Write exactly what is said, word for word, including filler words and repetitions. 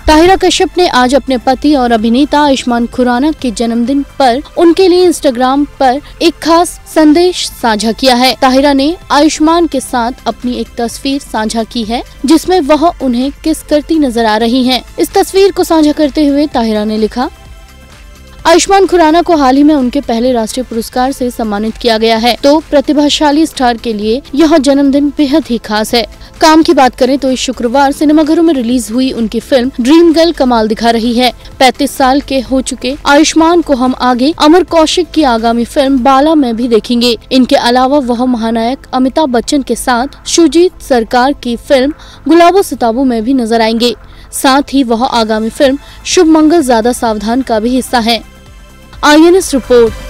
ताहिरा कश्यप ने आज अपने पति और अभिनेता आयुष्मान खुराना के जन्मदिन पर उनके लिए इंस्टाग्राम पर एक खास संदेश साझा किया है। ताहिरा ने आयुष्मान के साथ अपनी एक तस्वीर साझा की है जिसमें वह उन्हें किस करती नजर आ रही हैं। इस तस्वीर को साझा करते हुए ताहिरा ने लिखा, आयुष्मान खुराना को हाल ही में उनके पहले राष्ट्रीय पुरस्कार से सम्मानित किया गया है, तो प्रतिभाशाली स्टार के लिए यह जन्मदिन बेहद ही खास है। काम की बात करें तो इस शुक्रवार सिनेमाघरों में रिलीज हुई उनकी फिल्म ड्रीम गर्ल कमाल दिखा रही है। पैंतीस साल के हो चुके आयुष्मान को हम आगे अमर कौशिक की आगामी फिल्म बाला में भी देखेंगे। इनके अलावा वह महानायक अमिताभ बच्चन के साथ सुजीत सरकार की फिल्म गुलाबो सिताबों में भी नजर आएंगे। साथ ही वह आगामी फिल्म शुभ मंगल ज्यादा सावधान का भी हिस्सा है। I N S report.